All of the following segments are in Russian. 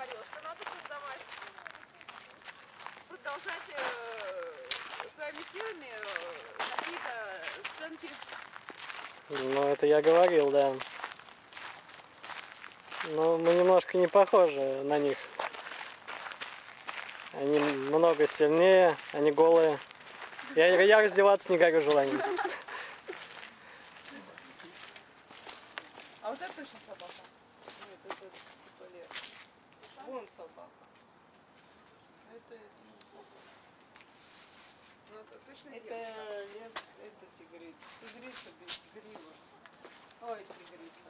говорила, что надо создавать, продолжать своими силами какие-то сценки. Ну, это я говорил, да. Но мы немножко не похожи на них. Они много сильнее, они голые. Я раздеваться не горю желанием. А вот это точно собака? Нет, это типа лев. Вон собака. Это не собака. Ну, это точно это лев, это тигрица. Тигрица без гривы. Ой, тигрица.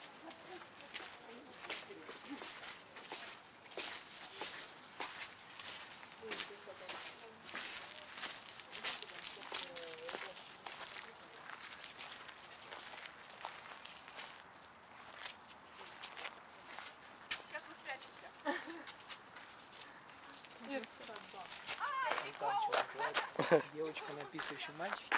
Сейчас мы спрячемся. Девочка, написывающая мальчик.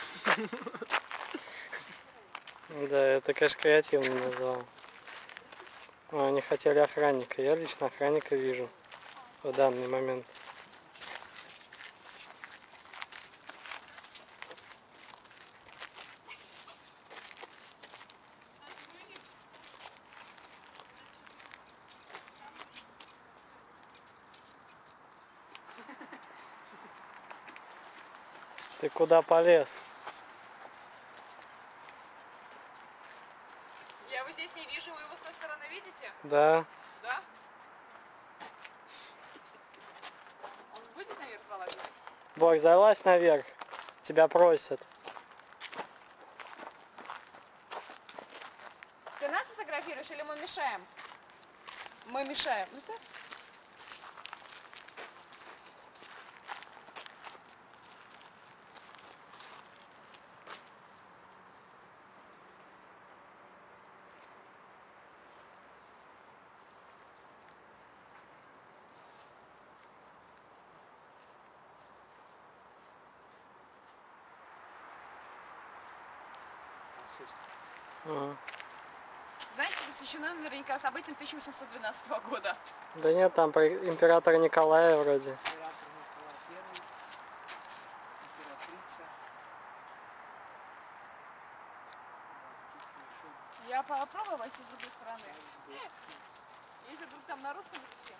Да, это, конечно, креативно назвал. Они хотели охранника. Я лично охранника вижу в данный момент. Ты куда полез? Я его здесь не вижу, вы его с той стороны видите? Да. Да? Он будет наверх залазить? Бог, залазь наверх. Тебя просят. Ты нас фотографируешь или мы мешаем? Мы мешаем. Ну, ты? Ага. Знаете, это посвящено наверняка событиям 1812 года. Да нет, там про императора Николая вроде. Император Николай I, императрица. Я попробую войти с другой стороны. Если вдруг там на русском языке.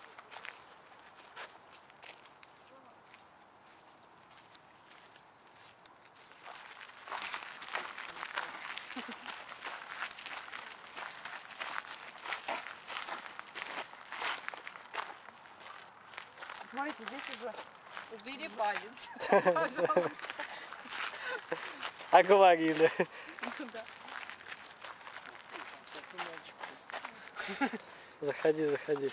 Смотрите, здесь уже убери палец, пожалуйста. А говорили. Да. Заходи, заходи.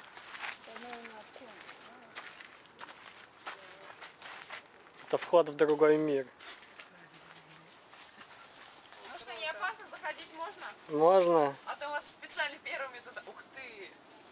Это вход в другой мир. Ну что, не опасно, заходить можно? Можно? А то у вас специально первыми туда. Ух ты!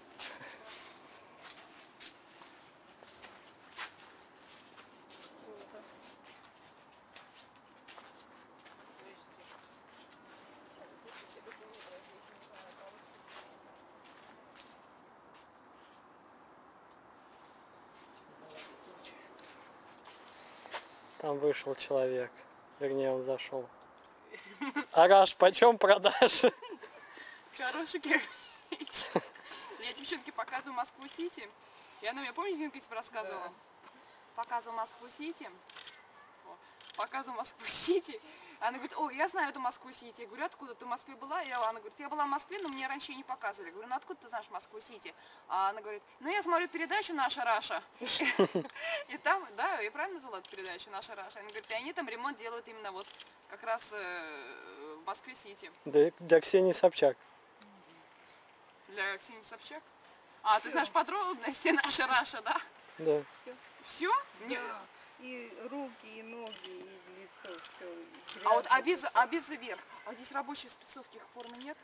Там вышел человек. Вернее, он зашел. Араш, почем продашь? Хороший кирпич. Я девчонке показываю Москву-Сити. И она мне, помните, Зинка тебе рассказывала? Да. Показываю Москву-Сити. Показываю Москву-Сити. Она говорит, о, я знаю эту Москву-Сити. Я говорю, откуда ты в Москве была? Она говорит, я была в Москве, но мне раньше ее не показывали. Я говорю, ну откуда ты знаешь Москву-Сити? А она говорит, ну я смотрю передачу «Наша Раша». И там, да, я правильно назвала эту передачу «Наша Раша». Она говорит, и они там ремонт делают именно вот как раз в Москве-Сити. Для Ксении Собчак. Для Ксении Собчак? А, ты знаешь подробности «Наша Раша», да? Да. Все. Все? Да. И руки, и ноги, и лицо, все. А вот без вверх. А здесь рабочие спецовки, их формы нет?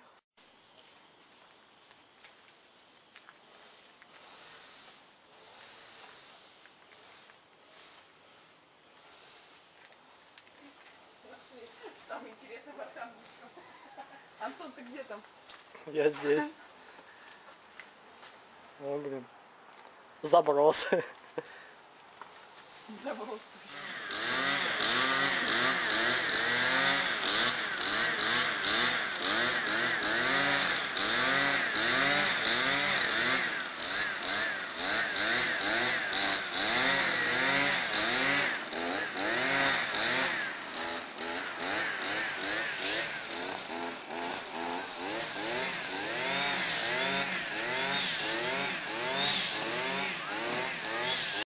Самое интересное в Архангельском. Антон, ты где там? Я здесь. О, блин. Заброс. Заброс точно.